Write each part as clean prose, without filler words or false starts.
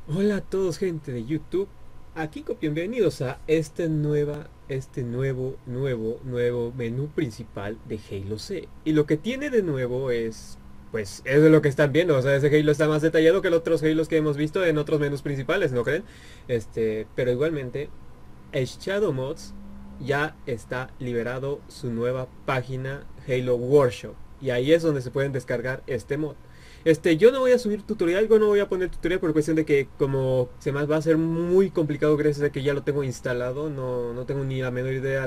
Hola a todos, gente de YouTube. Aquí bienvenidos a este nuevo menú principal de Halo C. Y lo que tiene de nuevo es, pues, es de lo que están viendo. O sea, ese Halo está más detallado que los otros Halos que hemos visto en otros menús principales, ¿no creen? Pero igualmente, el Shadow Mods ya está liberado su nueva página Halo Workshop. Y ahí es donde se pueden descargar este mod. Yo no voy a subir tutorial, yo no voy a poner tutorial por cuestión de que como se más va a ser muy complicado gracias a que ya lo tengo instalado, no tengo ni la menor idea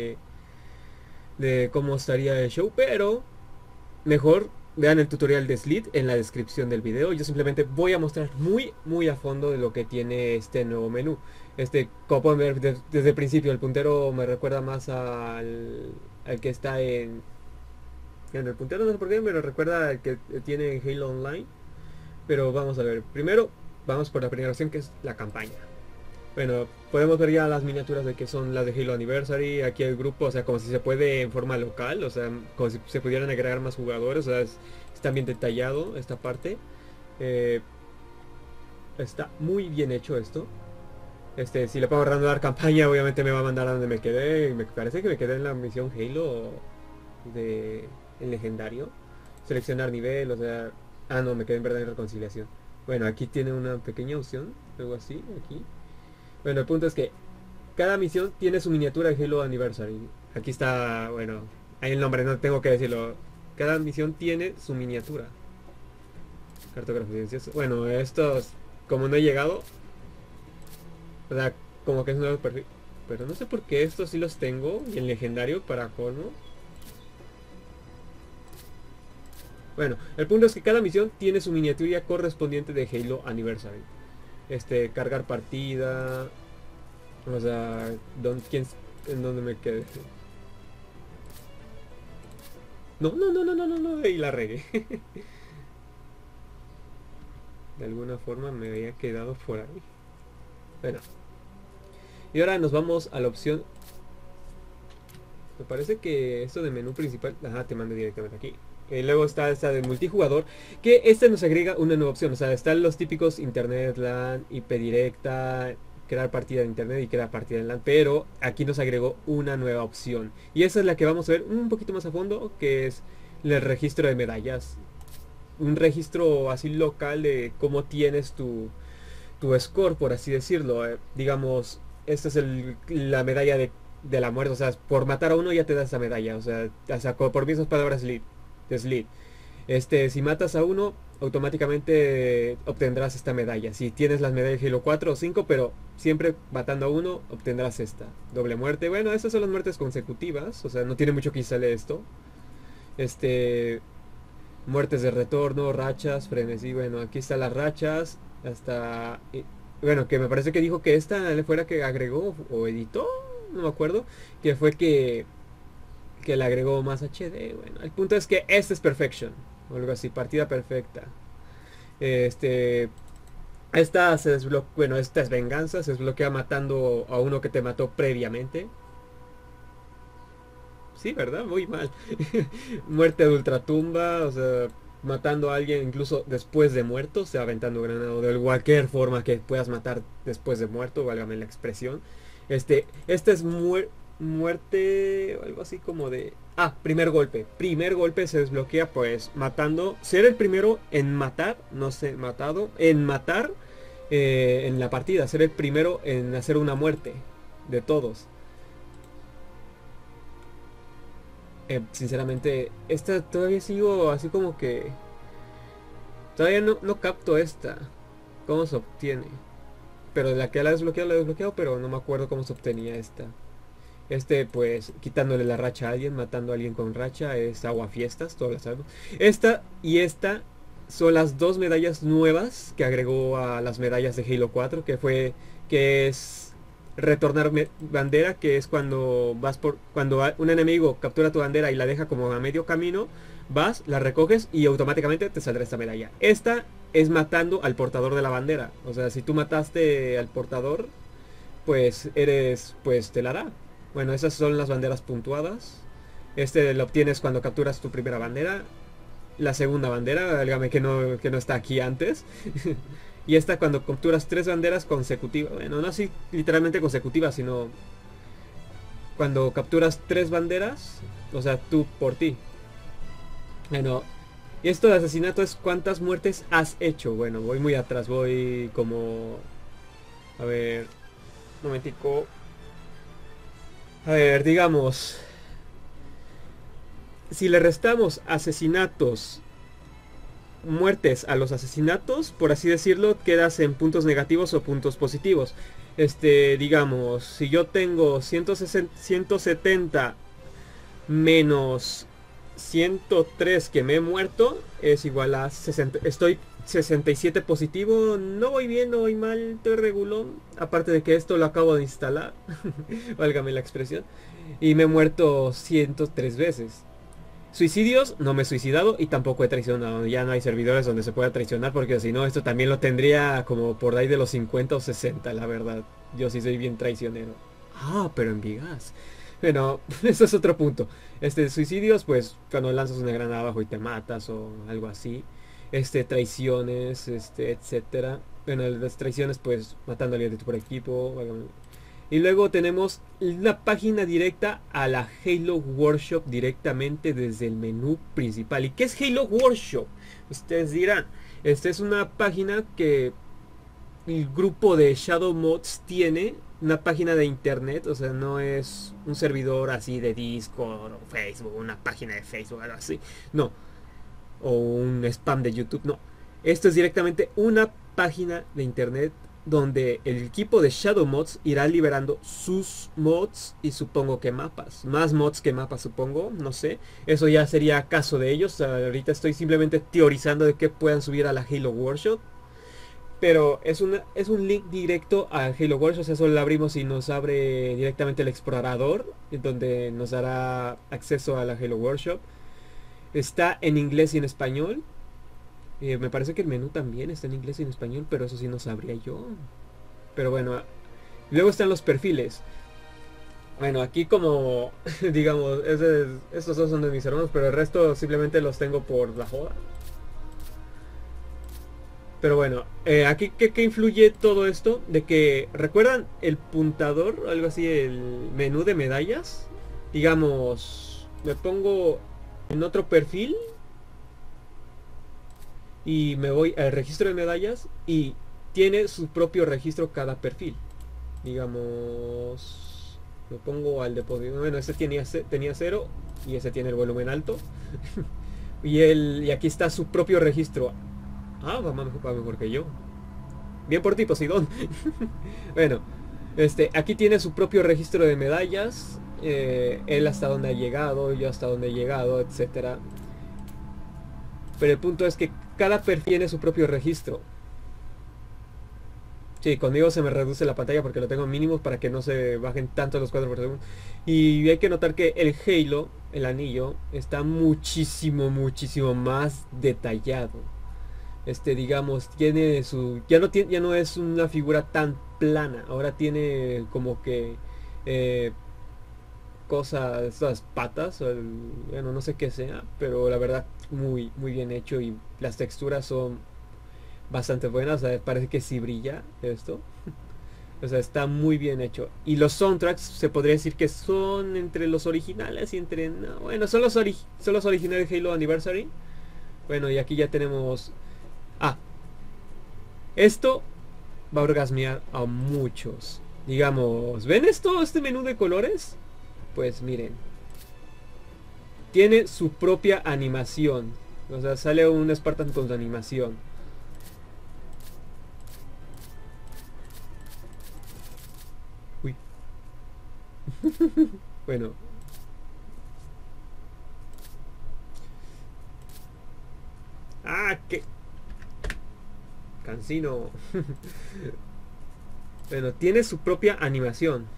de cómo estaría el show, pero mejor vean el tutorial de Slit en la descripción del video. Yo simplemente voy a mostrar muy a fondo de lo que tiene este nuevo menú. Como pueden ver desde el principio, el puntero me recuerda más al que está en el puntero, no sé por qué, me lo recuerda al que tiene en Halo Online. Pero vamos a ver, primero vamos por la primera opción, que es la campaña. Bueno, podemos ver ya las miniaturas de que son las de Halo Anniversary, aquí el grupo, o sea, como si se puede en forma local, o sea, como si se pudieran agregar más jugadores, o sea, está bien detallado esta parte. Eh, Está muy bien hecho esto. Si le pongo dar campaña, obviamente me va a mandar a donde me quedé. Me parece que me quedé en la misión Halo de el legendario. Seleccionar nivel, o sea. Ah, no, me quedé en verdad en reconciliación. Bueno, aquí tiene una pequeña opción, algo así, aquí. Bueno, el punto es que cada misión tiene su miniatura de Halo Anniversary. Aquí está, bueno, hay el nombre, no tengo que decirlo. Cada misión tiene su miniatura. Cartografía. Bueno, estos, como no he llegado, o sea, como que es un nuevo perfil. Pero no sé por qué estos sí los tengo. Y en legendario para colmo. Bueno, el punto es que cada misión tiene su miniatura correspondiente de Halo Anniversary. Cargar partida. O sea, en dónde me quedé. No, y la regué. De alguna forma me había quedado por ahí. Bueno, y ahora nos vamos a la opción. Me parece que esto de menú principal, ajá, te manda directamente aquí. Luego está esta de multijugador, que nos agrega una nueva opción. O sea, están los típicos internet, LAN, IP directa, crear partida de internet y crear partida en LAN. Pero aquí nos agregó una nueva opción. Y esa es la que vamos a ver un poquito más a fondo, que es el registro de medallas. Un registro así local de cómo tienes tu score, por así decirlo. Digamos, esta es la medalla de la muerte. O sea, por matar a uno ya te da esa medalla. O sea por mismas palabras de Slit. Si matas a uno, automáticamente obtendrás esta medalla. Si tienes las medallas de Halo 4 o 5, pero siempre matando a uno, obtendrás esta. Doble muerte. Bueno, estas son las muertes consecutivas. O sea, no tiene mucho que sale esto. Este. Muertes de retorno, rachas, frenesí. Bueno, aquí están las rachas. Hasta. Bueno, que me parece que dijo que esta le fuera que agregó o editó. No me acuerdo. Que fue que le agregó más HD. Bueno, el punto es que este es Perfection. O algo así, partida perfecta. Este. Esta se desbloquea. Bueno, esta es venganza. Se desbloquea matando a uno que te mató previamente. Sí, ¿verdad? Muy mal. Muerte de ultratumba, o sea, matando a alguien incluso después de muerto, o sea, aventando granada de cualquier forma que puedas matar después de muerto, válgame la expresión. Este es muerte, algo así como de. Ah, primer golpe. Primer golpe se desbloquea pues matando. Ser el primero en matar, no sé, matado, en matar en la partida. Ser el primero en hacer una muerte de todos. Sinceramente, esta todavía sigo así como que. Todavía no capto esta. ¿Cómo se obtiene? Pero la que la he desbloqueado, pero no me acuerdo cómo se obtenía esta. Pues, quitándole la racha a alguien, matando a alguien con racha, es aguafiestas, todas las sabemos. Esta y esta son las dos medallas nuevas que agregó a las medallas de Halo 4, que es retornar bandera, que es cuando un enemigo captura tu bandera y la deja como a medio camino, vas, la recoges y automáticamente te saldrá esta medalla. Esta es matando al portador de la bandera. O sea, si tú mataste al portador, pues te la da. Bueno, esas son las banderas puntuadas. Lo obtienes cuando capturas tu primera bandera. La segunda bandera, dígame que no está aquí antes. Y esta cuando capturas 3 banderas consecutivas. Bueno, no así literalmente consecutivas, sino cuando capturas 3 banderas, o sea, tú por ti. Bueno, y esto de asesinato es cuántas muertes has hecho. Bueno, voy muy atrás, voy como... A ver, un momentico. A ver, digamos, si le restamos asesinatos, muertes a los asesinatos, por así decirlo, quedas en puntos negativos o puntos positivos. Digamos, si yo tengo 170 menos 103 que me he muerto, es igual a 60. Estoy 67 positivo, no voy bien, no voy mal, estoy regulón. Aparte de que esto lo acabo de instalar, válgame la expresión, y me he muerto 103 veces. Suicidios, no me he suicidado y tampoco he traicionado. Ya no hay servidores donde se pueda traicionar porque si no, esto también lo tendría como por ahí de los 50 o 60, la verdad. Yo sí soy bien traicionero. Ah, pero en Vigas. Bueno, eso es otro punto. Suicidios, pues cuando lanzas una granada abajo y te matas o algo así. Traiciones, etcétera. Bueno, las traiciones, pues matando a alguien de tu equipo. Y luego tenemos una página directa a la Halo Workshop directamente desde el menú principal. ¿Y qué es Halo Workshop? Ustedes dirán, esta es una página que el grupo de Shadow Mods tiene, una página de internet, o sea, no es un servidor así de Discord o Facebook, una página de Facebook, algo así, no, o un spam de YouTube, no. Esto es directamente una página de internet donde el equipo de Shadow Mods irá liberando sus mods y supongo que mapas. Más mods que mapas, supongo, no sé. Eso ya sería caso de ellos. Ahorita estoy simplemente teorizando de que puedan subir a la Halo Workshop. Pero es un link directo a Halo Workshop. O sea, solo lo abrimos y nos abre directamente el explorador, donde nos dará acceso a la Halo Workshop. Está en inglés y en español. Me parece que el menú también está en inglés y en español, pero eso sí no sabría yo. Pero bueno, luego están los perfiles. Bueno, aquí como, digamos, estos dos son de mis hermanos, pero el resto simplemente los tengo por la joda. Pero bueno, aquí ¿qué influye todo esto? De que, ¿recuerdan el puntador? Algo así, el menú de medallas. Digamos, me pongo en otro perfil y me voy al registro de medallas y tiene su propio registro cada perfil. Digamos, me pongo al depósito. Bueno, este tenía 0 y ese tiene el volumen alto. y aquí está su propio registro. Ah, va mejor que yo. Bien por ti, Poseidón. Bueno, aquí tiene su propio registro de medallas. Él hasta donde ha llegado, yo hasta donde he llegado, etcétera. Pero el punto es que cada perfil tiene su propio registro. Sí, conmigo se me reduce la pantalla porque lo tengo mínimo para que no se bajen tanto los cuadros por segundo. Y hay que notar que el Halo, el anillo, está muchísimo más detallado. Digamos, tiene su... Ya no es una figura tan plana. Ahora tiene como que... cosas, estas patas, bueno, no sé qué sea, pero la verdad muy bien hecho y las texturas son bastante buenas, o sea, parece que sí brilla esto. O sea, está muy bien hecho. Y los soundtracks se podría decir que son entre los originales y entre... No, bueno, son los originales de Halo Anniversary. Bueno, y aquí ya tenemos... Ah, esto va a orgasmear a muchos. Digamos, ¿ven esto? Este menú de colores. Pues miren, tiene su propia animación. O sea, sale un Spartan con su animación. Uy. Bueno. Ah, qué cansino. Bueno, tiene su propia animación.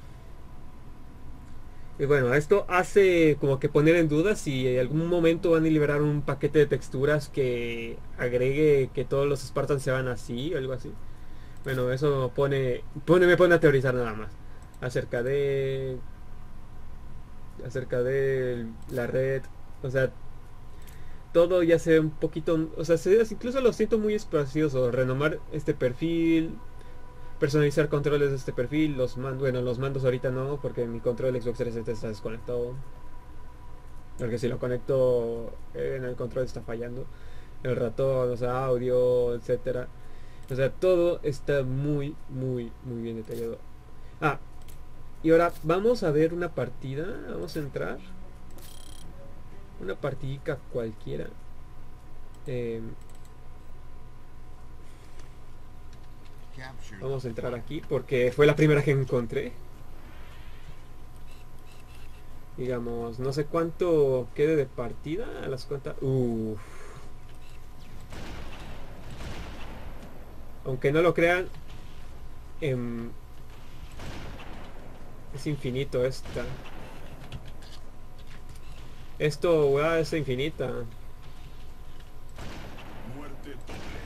Y bueno, esto hace como que poner en duda si en algún momento van a liberar un paquete de texturas que agregue que todos los Spartans se van así o algo así. Bueno, eso me pone a teorizar nada más. Acerca de la red. O sea, todo ya se ve un poquito, o sea, incluso lo siento muy espacioso. Renomar este perfil, personalizar controles de este perfil, los mandos, bueno, los mandos ahorita no, porque mi control de Xbox 360 está desconectado. Porque si lo conecto en el control está fallando. El ratón, o sea, audio, etcétera. O sea, todo está muy, muy, muy bien detallado. Ah, y ahora vamos a ver una partida. Vamos a entrar. Una partidica cualquiera. Eh, vamos a entrar aquí porque fue la primera que encontré. Digamos, no sé cuánto quede de partida. A las cuantas. Uff. Aunque no lo crean, em, es infinito esta. Esto, weá, es infinita. Muerte doble.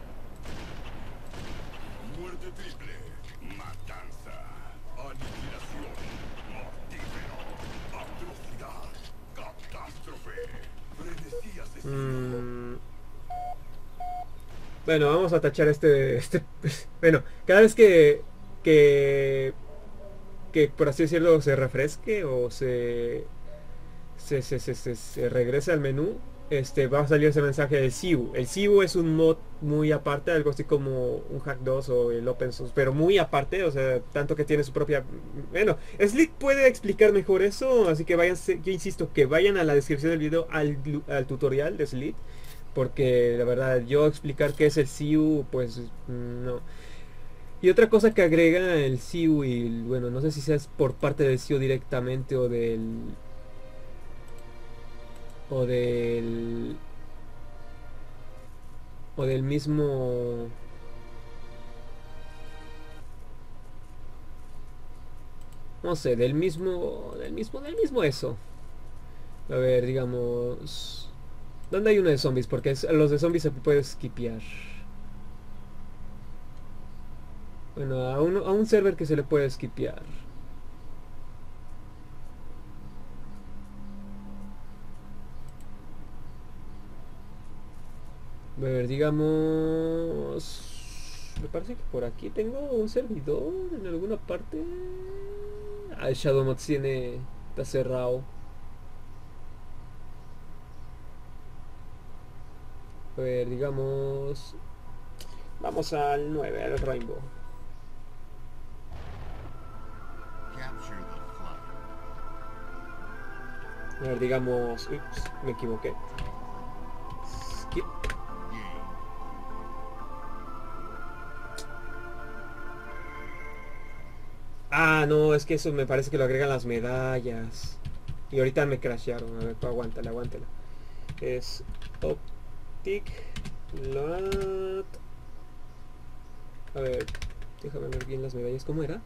Muerte triple. Matanza. Aniquilación. Mortífero. Atrocidad. Catástrofe. Frenesí asesino. Bueno, vamos a tachar este. Bueno, cada vez que por así decirlo se refresque o se regrese al menú, va a salir ese mensaje del Ciu. El Ciu es un mod muy aparte, algo así como un Hack 2 o el Open Source, pero muy aparte, o sea, tanto que tiene su propia... Bueno, Slick puede explicar mejor eso, así que vayan, yo insisto, que vayan a la descripción del video al tutorial de Slick, porque la verdad, yo explicar qué es el Ciu, pues no. Y otra cosa que agrega el Ciu, y bueno, no sé si sea por parte del Ciu directamente o del o del mismo, no sé, del mismo eso. A ver, digamos, ¿dónde hay uno de zombies? Porque los de zombies se puede skipear. Bueno, a un server que se le puede skipear. A ver, digamos, me parece que por aquí tengo un servidor en alguna parte. Ah, el Shadowmod está cerrado. A ver, digamos, vamos al 9 al Rainbow. A ver, digamos, ups, me equivoqué. Skip. Ah, no, es que eso me parece que lo agregan las medallas. Y ahorita me crashearon. A ver, aguántala, aguántala. Es Optic Lot. A ver, déjame ver bien las medallas. ¿Cómo era?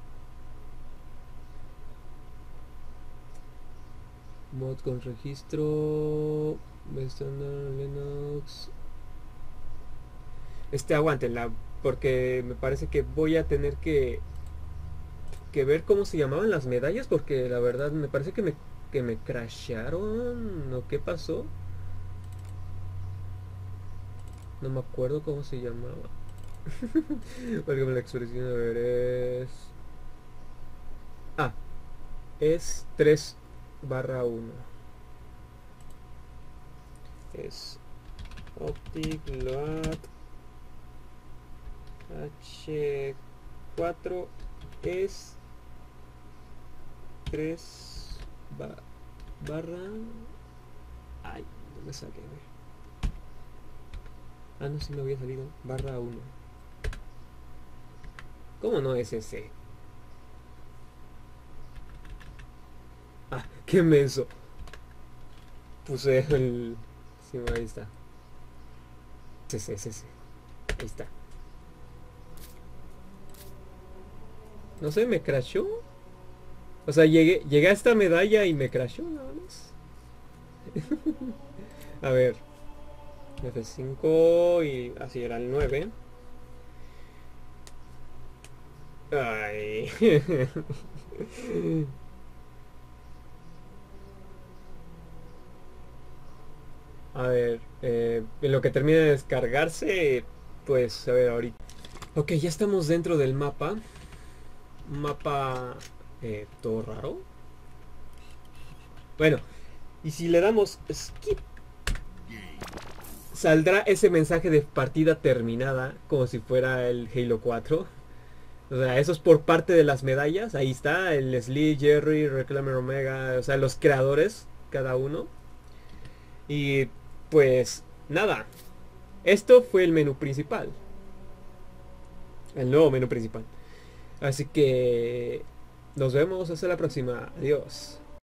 Mod con registro. Standard Linux. Aguántenla. Porque me parece que voy a tener que ver cómo se llamaban las medallas. Porque la verdad me parece que me crashearon. ¿O qué pasó? No me acuerdo cómo se llamaba. Porque la expresión, a ver, Ah, es 3/1. Es Optic Load H4 es 3 barra... Ay, no me sale, güey. Ah, no, sí me había salido. /1. ¿Cómo no es ese? Ah, qué menso. Puse el... Sí, ahí está. Es ese. Ahí está. No sé, me crashó. O sea, llegué a esta medalla y me crashó nada más. A ver. F5 y así era el 9. Ay. A ver, en lo que termine de descargarse, pues a ver ahorita. Ok, ya estamos dentro del mapa. Un mapa todo raro. Bueno, y si le damos skip, saldrá ese mensaje de partida terminada, como si fuera el Halo 4. O sea, eso es por parte de las medallas. Ahí está, el Slee, Jerry, Reclaimer Omega, o sea, los creadores, cada uno. Y pues nada, esto fue el menú principal. El nuevo menú principal. Así que nos vemos hasta la próxima. Adiós.